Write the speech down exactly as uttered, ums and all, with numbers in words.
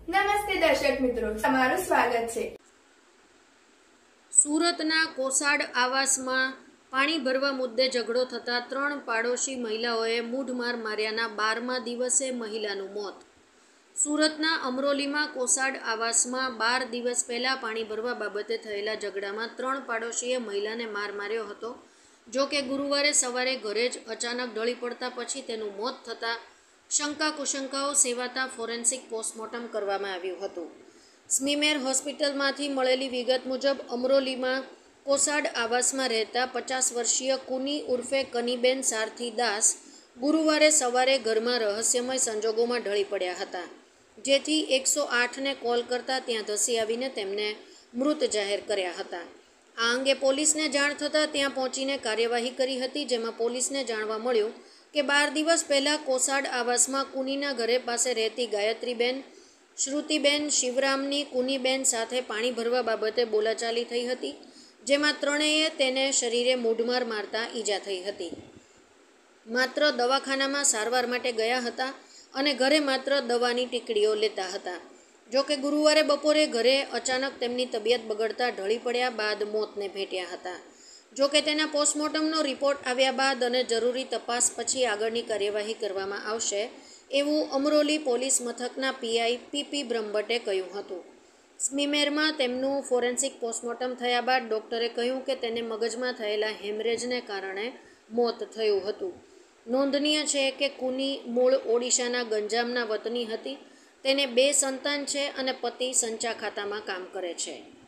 નમસ્તે દર્શક મિત્રો, તમારું સ્વાગત છે। સુરતના કોસાડ આવાસમાં પાણી ભરવા મુદ્દે ઝઘડો થતા ત્રણ પાડોશી મહિલાઓએ મૂઢમાર માર્યાના બારમા દિવસે મહિલાનું મોત। સુરતના અમરોલીમાં કોસાડ આવાસમાં બાર દિવસ પહેલા પાણી ભરવા બાબતે થયેલા ઝઘડામાં ત્રણ પાડોશીએ મહિલાને માર માર્યો હતો। જો કે ગુરુવારે સવારે ઘરે જ અચાનક ઢળી પડતા પછી તેનું મોત થતાં શંકા કુશંકાઓ સેવાતા ફોરેન્સિક પોસ્ટમોર્ટમ કરવામાં આવ્યું હતું। સ્મીમેર હોસ્પિટલમાંથી મળેલી વિગત મુજબ અમરોલીમાં કોસાડ આવાસમાં રહેતા પચાસ વર્ષીય કુની ઉર્ફે કનીબેન સારથી દાસ ગુરુવારે સવારે ઘરમાં રહસ્યમય સંજોગોમાં ઢળી પડ્યા હતા, જેથી એકસો આઠને કોલ કરતાં ત્યાં ધસી આવીને તેમને મૃત જાહેર કર્યા હતા। આ અંગે પોલીસને જાણ થતાં ત્યાં પહોંચીને કાર્યવાહી કરી હતી, જેમાં પોલીસને જાણવા મળ્યું કે બાર દિવસ પહેલાં કોસાડ આવાસમાં કુનીના ઘરે પાસે રહેતી ગાયત્રીબેન, શ્રુતિબેન, શિવરામની કુનીબેન સાથે પાણી ભરવા બાબતે બોલાચાલી થઈ હતી, જેમાં ત્રણેય તેને શરીરે મૂઢમાર મારતા ઈજા થઈ હતી। માત્ર દવાખાનામાં સારવાર માટે ગયા હતા અને ઘરે માત્ર દવાની ટીકડીઓ લેતા હતા। જો કે ગુરુવારે બપોરે ઘરે અચાનક તેમની તબિયત બગડતા ઢળી પડ્યા બાદ મોતને ભેટ્યા હતા। જો કે તેના પોસ્ટમોર્ટમનો રિપોર્ટ આવ્યા બાદ અને જરૂરી તપાસ પછી આગળની કાર્યવાહી કરવામાં આવશે, એવું અમરોલી પોલીસ મથકના પીઆઈ પીપી બ્રહ્મભટ્ટે કહ્યું હતું। સ્મીમેરમાં તેમનું ફોરેન્સિક પોસ્ટમોર્ટમ થયા બાદ ડૉક્ટરે કહ્યું કે તેને મગજમાં થયેલા હેમરેજને કારણે મોત થયું હતું। નોંધનીય છે કે કુની મૂળ ઓડિશાના ગંજામના વતની હતી। તેને બે સંતાન છે અને પતિ સંચા ખાતામાં કામ કરે છે।